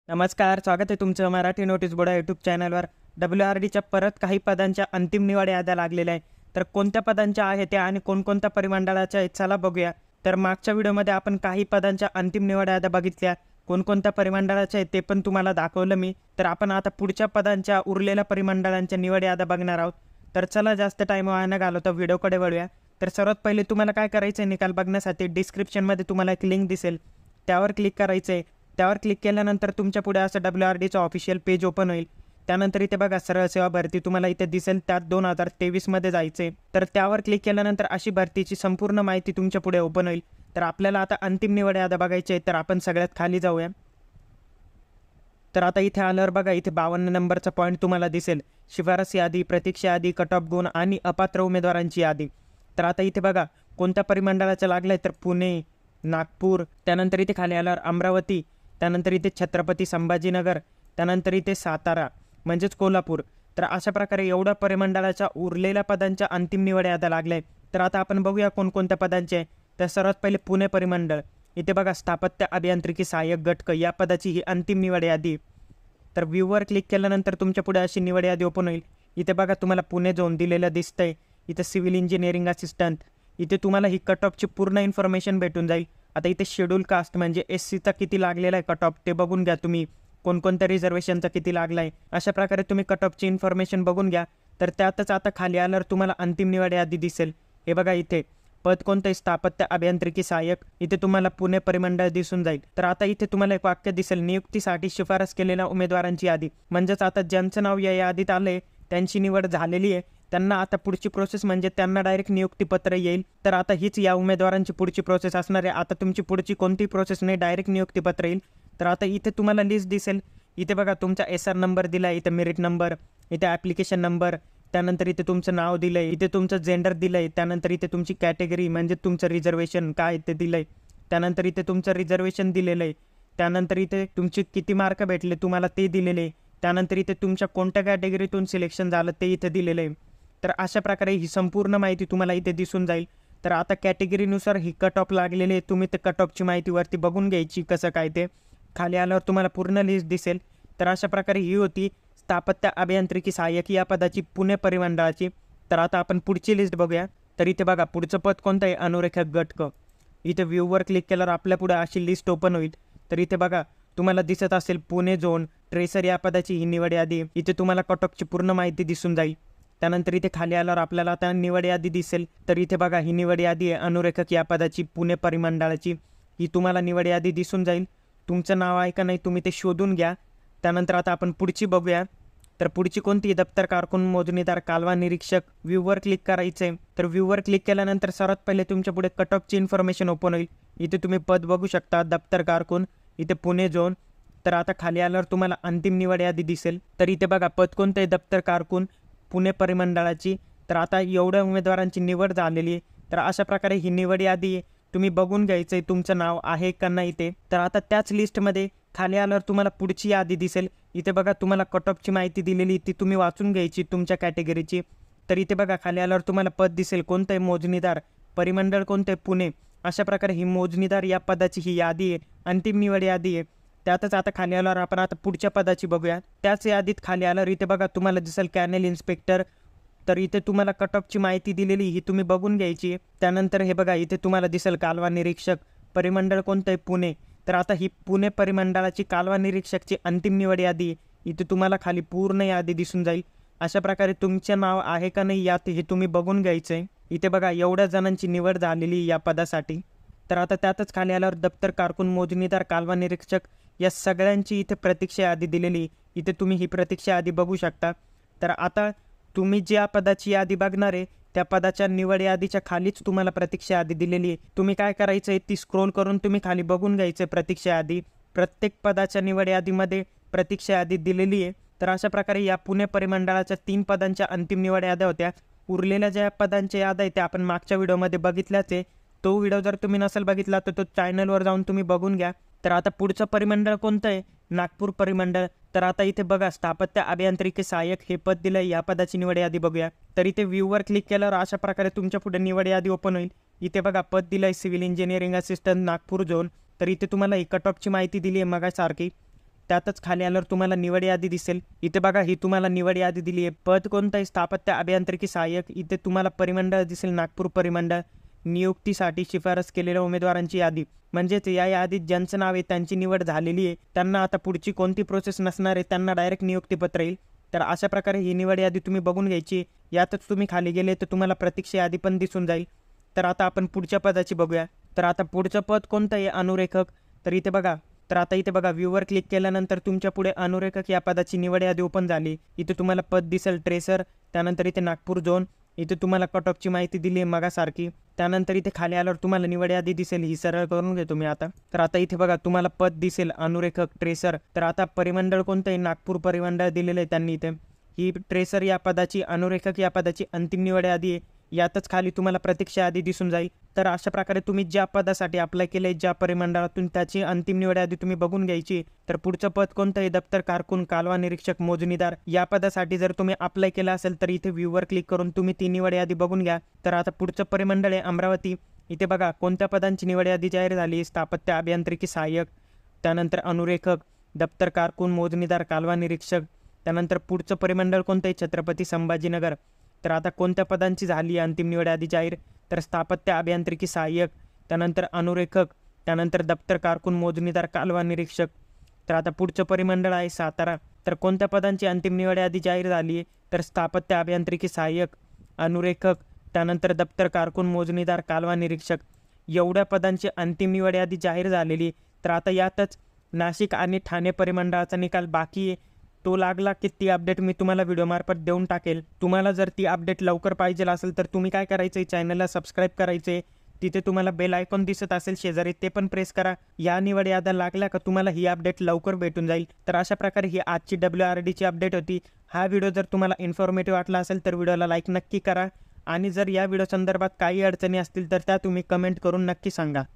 नमस्कार, स्वागत आहे तुमचं मराठी नोटीस बोर्ड या यूट्यूब चॅनलवर. WRDच्या परत काही पदांच्या अंतिम निवड याद्या लागलेल्या आहे. तर कोणत्या पदांच्या आहेत त्या आणि कोणकोणत्या परिमंडळाच्या आहेत चला बघूया. तर मागच्या व्हिडिओमध्ये आपण काही पदांच्या अंतिम निवड याद्या बघितल्या, कोणकोणत्या परिमंडळाच्या आहेत ते पण तुम्हाला दाखवलं मी. तर आपण आता पुढच्या पदांच्या उरलेल्या परिमंडळांच्या निवड याद्या बघणार आहोत. तर चला जास्त टाईम वाया न घालवता व्हिडिओकडे वळूया. तर सर्वात पहिले तुम्हाला काय करायचं आहे, निकाल बघण्यासाठी डिस्क्रिप्शनमध्ये तुम्हाला एक लिंक दिसेल, त्यावर क्लिक करायचं आहे. त्यावर क्लिक केल्यानंतर तुमच्या पुढे असं WRDचं ऑफिशियल पेज ओपन होईल. त्यानंतर इथे बघा सरळ सेवा भरती तुम्हाला इथे दिसेल, त्यात 2023मध्ये जायचं आहे. तर त्यावर क्लिक केल्यानंतर अशी भरतीची संपूर्ण माहिती तुमच्या पुढे ओपन होईल. तर आपल्याला आता अंतिम निवड याद्या बघायची आहे, तर आपण सगळ्यात खाली जाऊया. तर आता इथे आल्यावर बघा इथे 52 नंबरचा पॉईंट तुम्हाला दिसेल, शिफारस यादी, प्रतीक्षा यादी, कट ऑफ गुण आणि अपात्र उमेदवारांची यादी. तर आता इथे बघा कोणत्या परिमंडळाचं लागलं आहे, तर पुणे, नागपूर, त्यानंतर इथे खाली आल्यावर अमरावती, त्यानंतर इथे छत्रपती संभाजीनगर, त्यानंतर इथे सातारा म्हणजेच कोल्हापूर. तर अशा प्रकारे एवढ्या परिमंडळाच्या उरलेल्या पदांच्या अंतिम निवड याद्या लागल्या आहेत. तर आता आपण बघूया कोणकोणत्या पदांचे आहे. तर सर्वात पहिले पुणे परिमंडळ. इथे बघा स्थापत्य अभियांत्रिकी सहाय्यक घटक या पदाची ही अंतिम निवड यादी. तर व्ह्यूवर क्लिक केल्यानंतर तुमच्या पुढे अशी निवड यादी ओपन होईल. इथे बघा तुम्हाला पुणे झोन दिलेलं दिसतंय. इथे सिव्हिल इंजिनिअरिंग असिस्टंट. इथे तुम्हाला ही कट ऑफची पूर्ण इन्फॉर्मेशन भेटून जाईल. आता इथे शेड्यूल कास्ट म्हणजे SCचा किती लागलेला आहे कट ऑफ ते बघून घ्या तुम्ही, कोणकोणत्या रिझर्वेशनचा किती लागला आहे. अशा प्रकारे तुम्ही कट ऑफची इन्फॉर्मेशन बघून घ्या. तर त्यातच आता खाली आल्यावर तुम्हाला अंतिम निवड यादी दिसेल. हे बघा इथे पद कोणतं आहे, स्थापत्य अभियांत्रिकी सहाय्यक. इथे तुम्हाला पुणे परिमंडळ दिसून जाईल. तर आता इथे तुम्हाला एक वाक्य दिसेल, नियुक्तीसाठी शिफारस केलेल्या उमेदवारांची यादी. म्हणजेच आता ज्यांचं नाव या यादीत आलंय त्यांची निवड झालेली आहे, त्यांना आता पुढची प्रोसेस म्हणजे त्यांना डायरेक्ट नियुक्तीपत्र येईल. तर आता हीच या उमेदवारांची पुढची प्रोसेस असणार आहे. आता तुमची पुढची कोणती प्रोसेस नाही, डायरेक्ट नियुक्तीपत्र येईल. तर आता इथे तुम्हाला लिस्ट दिसेल. इथे बघा तुमचा SR नंबर दिला आहे, इथे मेरिट नंबर, इथे ॲप्लिकेशन नंबर, त्यानंतर इथे तुमचं नाव दिलं आहे, इथे तुमचं जेंडर दिलं आहे, त्यानंतर इथे तुमची कॅटेगरी म्हणजे तुमचं रिझर्वेशन काय ते दिलं आहे, त्यानंतर इथे तुमचं रिझर्वेशन दिलेलं आहे, त्यानंतर इथे तुमचे किती मार्क भेटले तुम्हाला ते दिलेले आहे, त्यानंतर इथे तुमच्या कोणत्या कॅटेगरीतून सिलेक्शन झालं ते इथे दिलेलं आहे. तर अशा प्रकारे ही संपूर्ण माहिती तुम्हाला इथे दिसून जाईल. तर आता कॅटेगरीनुसार ही कट ऑफ लागलेली आहे, तुम्ही ते कट ऑफची माहिती वरती बघून घ्यायची कसं काय ते. खाली आल्यावर तुम्हाला पूर्ण लिस्ट दिसेल. तर अशा प्रकारे ही होती स्थापत्य अभियांत्रिकी सहाय्यक या पदाची पुणे परिमंडळाची. तर आता आपण पुढची लिस्ट बघूया. तर इथे बघा पुढचं पद कोणतं आहे, अनुरेखक घटक. इथे व्ह्यूवर क्लिक केल्यावर आपल्या पुढे अशी लिस्ट ओपन होईल. तर इथे बघा तुम्हाला दिसत असेल पुणे झोन ट्रेसर या पदाची ही निवड यादी. इथे तुम्हाला कट ऑफची पूर्ण माहिती दिसून जाईल. त्यानंतर इथे खाली आल्यावर आपल्याला आता निवड यादी दिसेल. तर इथे बघा ही निवड यादी आहे अनुरेखक या पदाची पुणे परिमंडळाची. ही तुम्हाला निवड यादी दिसून जाईल. तुमचं नाव आहे का नाही तुम्ही ते शोधून घ्या. त्यानंतर आता आपण पुढची बघूया. तर पुढची कोणती, दप्तर कारकून, मोजणीदार, कालवा निरीक्षक. व्ह्यूवर क्लिक करायचं आहे. तर व्ह्यूवर क्लिक केल्यानंतर सर्वात पहिले तुमच्या पुढे कट ऑफची इन्फॉर्मेशन ओपन होईल. इथे तुम्ही पद बघू शकता, दप्तर कारकून, इथे पुणे झोन. तर आता खाली आल्यावर तुम्हाला अंतिम निवड यादी दिसेल. तर इथे बघा पद कोणतं आहे, दप्तर कारकून पुणे परिमंडळाची. तर आता एवढ्या उमेदवारांची निवड झालेली आहे. तर अशा प्रकारे ही निवड यादी तुम्ही बघून घ्यायचं आहे तुमचं नाव आहे का नाही ते. तर आता त्याच लिस्टमध्ये खाली आल्यावर तुम्हाला पुढची यादी दिसेल. इथे बघा तुम्हाला कट ऑफची माहिती दिलेली ती तुम्ही वाचून घ्यायची तुमच्या कॅटेगरीची. तर इथे बघा खाली आल्यावर तुम्हाला पद दिसेल कोणतं आहे, मोजणीदार, परिमंडळ कोणतं आहे, पुणे. अशा प्रकारे ही मोजणीदार या पदाची ही यादी आहे, अंतिम निवड यादी आहे. त्यातच आता खाली आल्यावर आपण आता पुढच्या पदाची बघूया. त्याच यादीत खाली आल्यावर इथे बघा तुम्हाला दिसेल कॅनेल इन्स्पेक्टर. तर इथे तुम्हाला कट ऑफची माहिती दिलेली ही तुम्ही बघून घ्यायची. त्यानंतर हे बघा इथे तुम्हाला दिसेल कालवा निरीक्षक, परिमंडळ कोणतं आहे, पुणे. तर आता ही पुणे परिमंडळाची कालवा निरीक्षकची अंतिम निवड यादी इथे तुम्हाला खाली पूर्ण यादी दिसून जाईल. अशा प्रकारे तुमचे नाव आहे का नाही यात हे तुम्ही बघून घ्यायचं आहे. इथे बघा एवढ्या जणांची निवड झालेली या पदासाठी. तर आता त्यातच खाली आल्यावर दप्तर कारकून, मोजणीदार, कालवा निरीक्षक या सगळ्यांची इथे प्रतीक्षा यादी दिलेली. इथे तुम्ही ही प्रतीक्षा यादी बघू शकता. तर आता तुम्ही ज्या पदाची यादी बघणार आहे त्या पदाच्या निवड यादीच्या खालीच तुम्हाला प्रतीक्षा यादी दिलेली आहे. तुम्ही काय करायचं आहे, ती स्क्रोल करून तुम्ही खाली बघून घ्यायचं आहे प्रतीक्षा यादी. प्रत्येक पदाच्या निवड यादीमध्ये प्रतीक्षा यादी दिलेली आहे. तर अशा प्रकारे या पुणे परिमंडळाच्या 3 पदांच्या अंतिम निवड याद्या होत्या. उरलेल्या ज्या पदांच्या याद्या आहेत त्या आपण मागच्या व्हिडिओमध्ये बघितल्याच आहे. तो व्हिडिओ जर तुम्ही नसेल बघितला तर तो चॅनलवर जाऊन तुम्ही बघून घ्या. तर आता पुढचं परिमंडळ कोणतं आहे, नागपूर परिमंडळ. तर आता इथे बघा स्थापत्य अभियांत्रिकी सहाय्यक हे पद दिलं आहे, या पदाची निवड यादी बघूया. तर इथे व्ह्यूवर क्लिक केल्यावर अशा प्रकारे तुमच्या पुढे निवड यादी ओपन होईल. इथे बघा पद दिलं आहे civil engineering assistant Nagpur zone. तर इथे तुम्हाला ही कट ऑफची माहिती दिली आहे मगासारखी. त्यातच खाली आल्यावर तुम्हाला निवड यादी दिसेल. इथे बघा ही तुम्हाला निवड यादी दिली आहे. पद कोणतं आहे? स्थापत्य अभियांत्रिकी सहाय्यक. इथे तुम्हाला परिमंडळ दिसेल, नागपूर परिमंडळ. नियुक्तीसाठी शिफारस केलेल्या उमेदवारांची यादी, म्हणजेच या यादीत ज्यांचं नाव आहे त्यांची निवड झालेली आहे, त्यांना आता पुढची कोणती प्रोसेस नसणार आहे, त्यांना डायरेक्ट नियुक्तीपत्र येईल. तर अशा प्रकारे ही निवड यादी तुम्ही बघून घ्यायची. यातच तुम्ही खाली गेले तर तुम्हाला प्रतीक्षा यादी पण दिसून जाईल. तर आता आपण पुढच्या पदाची बघूया. तर आता पुढचं पद कोणतं आहे? अनुरेखक. तर इथे बघा, व्ह्यूवर क्लिक केल्यानंतर तुमच्या पुढे अनुरेखक या पदाची निवड यादी ओपन झाली. इथे तुम्हाला पद दिसेल ट्रेसर. त्यानंतर इथे नागपूर झोन. इथे तुम्हाला कट ऑफची माहिती दिली आहे मगासारखी. त्यानंतर इथे खाली आल्यावर तुम्हाला निवड यादी दिसेल, ही सरळ करून घेतो मी आता. तर आता इथे बघा तुम्हाला पद दिसेल अनुरेखक ट्रेसर. तर आता परिमंडळ कोणतं आहे? नागपूर परिमंडळ दिलेलं आहे त्यांनी इथे. ही ट्रेसर या पदाची, अनुरेखक या पदाची अंतिम निवड यादी आहे. यातच खाली तुम्हाला प्रतीक्षा यादी दिसून जाईल. तर अशा प्रकारे तुम्ही ज्या पदासाठी अप्लाय केले, ज्या परिमंडळातून, त्याची अंतिम निवड यादी तुम्ही बघून घ्यायची. तर पुढचं पद कोणतं आहे? दप्तर कारकून, कालवा निरीक्षक, मोजणीदार. या पदासाठी जर तुम्ही अप्लाय केलं असेल तर इथे व्ह्यूवर क्लिक करून तुम्ही ती निवड यादी बघून घ्या. तर आता पुढचं परिमंडळ आहे अमरावती. इथे बघा कोणत्या पदांची निवड यादी जाहीर झाली. स्थापत्य अभियांत्रिकी सहाय्यक, त्यानंतर अनुरेखक, दप्तर कारकून, मोजणीदार, कालवा निरीक्षक. त्यानंतर पुढचं परिमंडळ कोणतं आहे? छत्रपती संभाजीनगर. तर आता कोणत्या पदांची झाली अंतिम निवड यादी जाहीर? तर स्थापत्य अभियांत्रिकी सहाय्यक, त्यानंतर अनुरेखक, त्यानंतर दप्तर कारकून, मोजणीदार, कालवा निरीक्षक. तर आता पुढचं परिमंडळ आहे सातारा. तर कोणत्या पदांची अंतिम निवड यादी जाहीर झाली आहे? तर स्थापत्य अभियांत्रिकी सहाय्यक, अनुरेखक, त्यानंतर दप्तर कारकून, मोजणीदार, कालवा निरीक्षक. एवढ्या पदांची अंतिम निवड यादी जाहीर झालेली. तर आता यातच नाशिक आणि ठाणे परिमंडळाचा निकाल बाकी आहे. तो लागला की ती अपडेट मी तुम्हाला व्हिडिओमार्फत देऊन टाकेल. तुम्हाला जर ती अपडेट लवकर पाहिजे असेल तर तुम्ही काय करायचं आहे? चॅनलला सबस्क्राईब करायचे. तिथे तुम्हाला बेल आयकॉन दिसत असेल शेजारी, ते पण प्रेस करा. या निवड याद्या लागल्या का तुम्हाला ही अपडेट लवकर भेटून जाईल. तर अशा प्रकारे ही आजची WRDची अपडेट होती. हा व्हिडिओ जर तुम्हाला इन्फॉर्मेटिव्ह वाटला असेल तर व्हिडिओला लाईक नक्की करा. आणि जर या व्हिडिओ संदर्भात काही अडचणी असतील तर त्या तुम्ही कमेंट करून नक्की सांगा.